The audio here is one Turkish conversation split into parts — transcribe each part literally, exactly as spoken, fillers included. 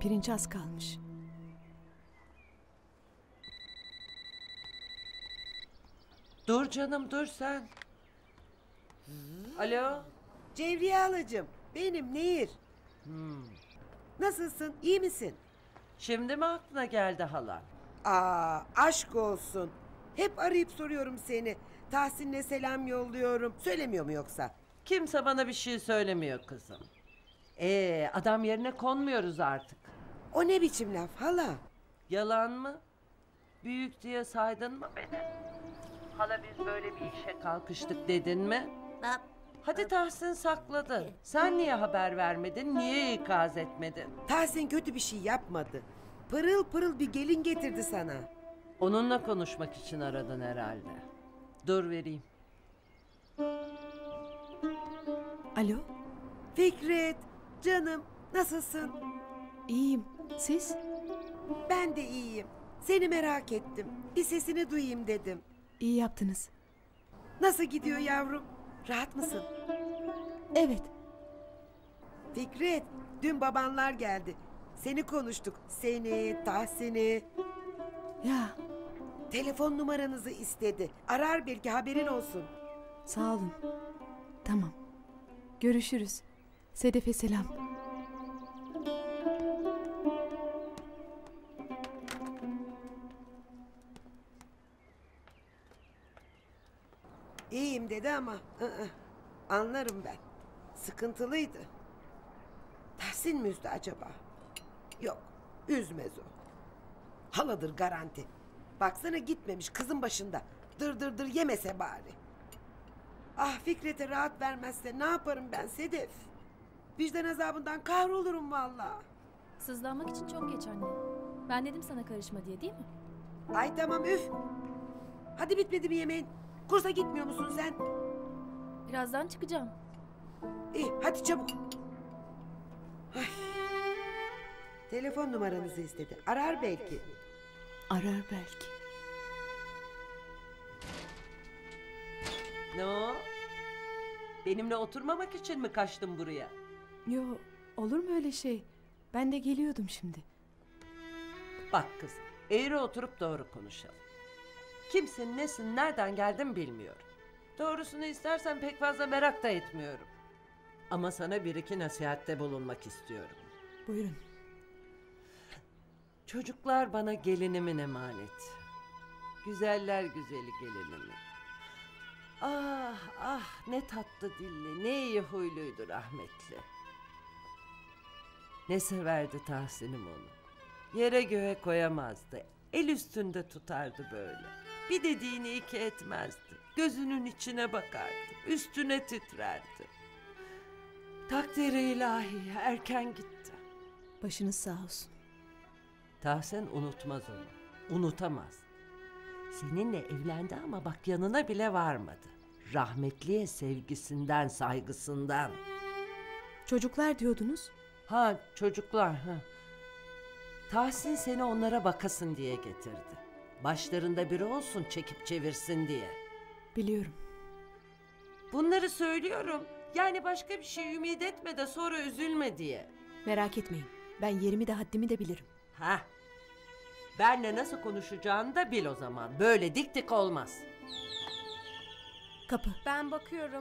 Pirinç az kalmış. Dur canım dur sen. Alo. Cevriye halacığım, benim Nehir. Hmm. Nasılsın, iyi misin? Şimdi mi aklına geldi hala? Aa, aşk olsun. Hep arayıp soruyorum seni. Tahsin'le selam yolluyorum. Söylemiyor mu yoksa? Kimse bana bir şey söylemiyor kızım. Ee, adam yerine konmuyoruz artık. O ne biçim laf hala? Yalan mı? Büyük diye saydın mı beni? Hala biz böyle bir işe kalkıştık dedin mi? Hadi Tahsin sakladı. Sen niye haber vermedin? Niye ikaz etmedin? Tahsin kötü bir şey yapmadı. Pırıl pırıl bir gelin getirdi sana. Onunla konuşmak için aradın herhalde. Dur vereyim. Alo, Fikret, canım, nasılsın? iyiyim. Siz? Ben de iyiyim. Seni merak ettim. Bir sesini duyayım dedim. İyi yaptınız. Nasıl gidiyor yavrum? Rahat mısın? Evet, Fikret, dün babanlar geldi. Seni konuştuk. Seni, Tahsin'i. ya Telefon numaranızı istedi. Arar belki, haberin olsun. sağ olun. Tamam. Görüşürüz. Sedef'e selam. İyiyim dedi ama ı-ı, anlarım ben. Sıkıntılıydı. Tahsin mi üzdü acaba? Yok, üzmez o. Haladır garanti. Baksana gitmemiş kızın başında. Dır dır dır yemese bari. Ah, Fikret'e rahat vermezse ne yaparım ben Sedef? Vicdan azabından kahrolurum vallahi. Sızlanmak için çok geç anne. Ben dedim sana karışma diye, değil mi? Ay tamam, üf. Hadi bitmedi mi yemeğin? Kursa gitmiyor musun sen? Birazdan çıkacağım. İyi, hadi çabuk. Ay. Telefon numaranızı istedi. Arar belki. Arar belki. Ne o? Benimle oturmamak için mi kaçtın buraya? Yo, olur mu öyle şey? Ben de geliyordum şimdi. Bak kızım, eğri oturup doğru konuşalım. Kimsin, nesin, nereden geldin bilmiyorum. Doğrusunu istersen pek fazla merak da etmiyorum. Ama sana bir iki nasihatte bulunmak istiyorum. Buyurun. Çocuklar bana gelinimin emanet. Güzeller güzeli gelinimi. Ah ah, ne tatlı dilli, ne iyi huyluydu rahmetli. Ne severdi Tahsin'im onu. Yere göğe koyamazdı. El üstünde tutardı böyle. Bir dediğini iki etmezdi. Gözünün içine bakardı. Üstüne titrerdi. Takdiri ilahi erken gitti. Başınız sağ olsun. Tahsin unutmaz onu. Unutamaz. Seninle evlendi ama bak yanına bile varmadı. Rahmetliye sevgisinden, saygısından. Çocuklar diyordunuz. Ha çocuklar ha. Tahsin seni onlara bakasın diye getirdi. Başlarında biri olsun çekip çevirsin diye. Biliyorum. Bunları söylüyorum. Yani başka bir şey ümit etme de sonra üzülme diye. Merak etmeyin. Ben yerimi de haddimi de bilirim. Ha. Benle nasıl konuşacağını da bil o zaman. Böyle dik dik olmaz. Kapı. Ben bakıyorum.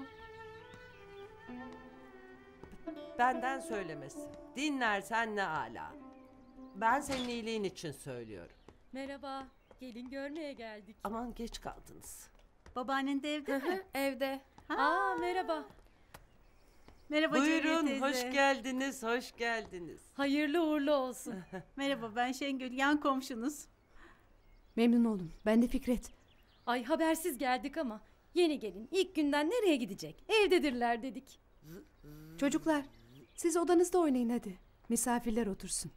Benden söylemesi. Dinlersen ne ala. Ben senin iyiliğin için söylüyorum. Merhaba. Gelin görmeye geldik. Aman geç kaldınız. Babaannen de evde mi? Evde. Aa merhaba. Merhaba Cemile Buyurun, teyze. hoş geldiniz, hoş geldiniz. Hayırlı uğurlu olsun. Merhaba, ben Şengül, yan komşunuz. Memnun oldum. Ben de Fikret. Ay habersiz geldik ama yeni gelin ilk günden nereye gidecek? Evdedirler dedik. Çocuklar, siz odanızda oynayın hadi. Misafirler otursun.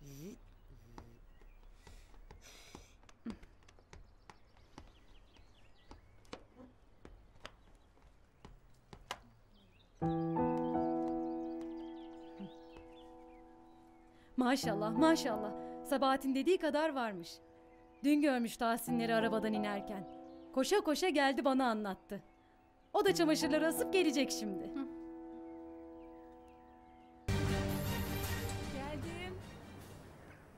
Maşallah maşallah. Sabahat'in dediği kadar varmış. Dün görmüş Tahsinleri arabadan inerken. Koşa koşa geldi bana anlattı. O da çamaşırları asıp gelecek şimdi. Geldim.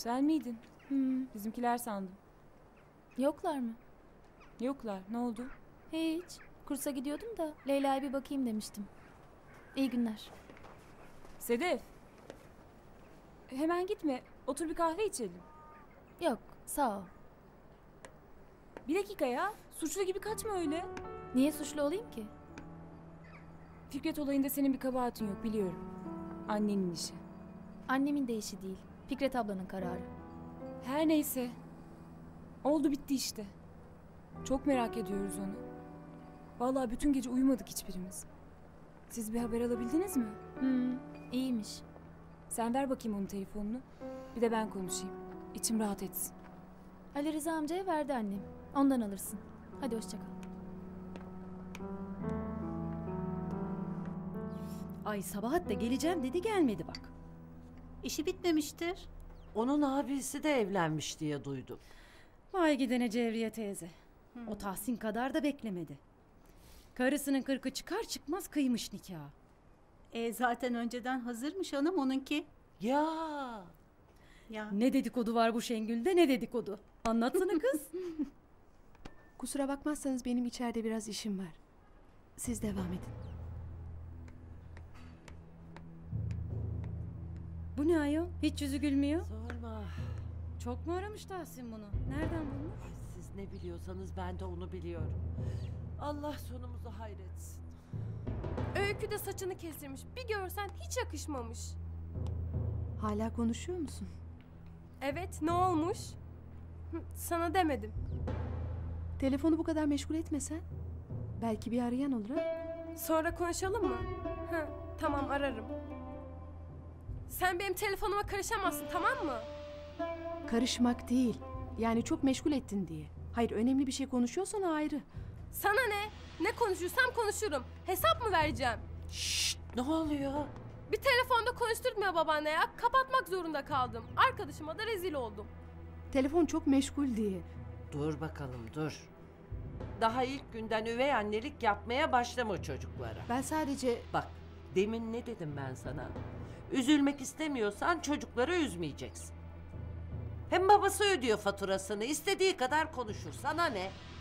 Sen miydin? Hmm, Bizimkiler sandım. yoklar mı? Yoklar. Ne oldu? Hiç. Kursa gidiyordum da Leyla'ya bir bakayım demiştim. İyi günler. Sedef. Hemen gitme. Otur bir kahve içelim. Yok, sağ ol. Bir dakika ya. Suçlu gibi kaçma öyle. Niye suçlu olayım ki? Fikret olayında senin bir kabahatin yok biliyorum. Annenin işi. Annemin de işi değil. Fikret ablanın kararı. Her neyse. Oldu bitti işte. Çok merak ediyoruz onu. Vallahi bütün gece uyumadık hiçbirimiz. Siz bir haber alabildiniz mi? Hmm, iyiymiş. Sen ver bakayım onun telefonunu. Bir de ben konuşayım. İçim rahat etsin. Ali Rıza amcaya verdi annem. Ondan alırsın. Hadi hoşça kal. Ay Sabahat da geleceğim dedi gelmedi bak. İşi bitmemiştir. Onun abisi de evlenmiş diye duydum. Vay gidene Cevriye teyze. O Tahsin kadar da beklemedi. Karısının kırkı çıkar çıkmaz kıymış nikahı. E zaten önceden hazırmış hanım onunki. Ya Ya Ne dedikodu var bu Şengül'de ne dedikodu. Anlatsana kız. Kusura bakmazsanız benim içeride biraz işim var. Siz devam edin. Bu ne ayol? Hiç yüzü gülmüyor. sorma. Çok mu aramış Tahsin bunu? Nereden bulmuş? Ay, siz ne biliyorsanız ben de onu biliyorum. Allah sonumuzu hayretsin. Öykü de saçını kestirmiş. Bir görsen hiç yakışmamış. Hala konuşuyor musun? Evet, ne olmuş? Hı, sana demedim. Telefonu bu kadar meşgul etmesen. Belki bir arayan olur ha? Sonra konuşalım mı? Hı, tamam ararım. Sen benim telefonuma karışamazsın, tamam mı? Karışmak değil. Yani çok meşgul ettin diye. Hayır, önemli bir şey konuşuyorsan ayrı. Sana ne? Ne konuşursam konuşurum. Hesap mı vereceğim? Şşt, ne oluyor? Bir telefonda konuşturtmuyor babaanne ya. Kapatmak zorunda kaldım. Arkadaşıma da rezil oldum. Telefon çok meşgul diye. Dur bakalım dur. Daha ilk günden üvey annelik yapmaya başlama çocuklara. Ben sadece... Bak demin ne dedim ben sana? Üzülmek istemiyorsan çocukları üzmeyeceksin. Hem babası ödüyor faturasını, istediği kadar konuşur. Sana ne?